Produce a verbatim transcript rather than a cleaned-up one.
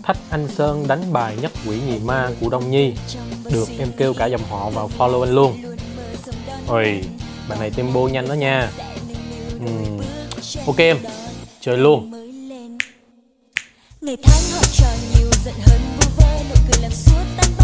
Thách Anh Sơn đánh bài nhất quỷ nhì ma của Đông Nhi. Được em kêu cả dòng họ vào follow anh luôn. Ôi, bạn này tempo nhanh đó nha. uhm, Ok em, chơi luôn. Ngày tháng học trò nhiều giận hờn vu vơ, nụ cười làm suốt tan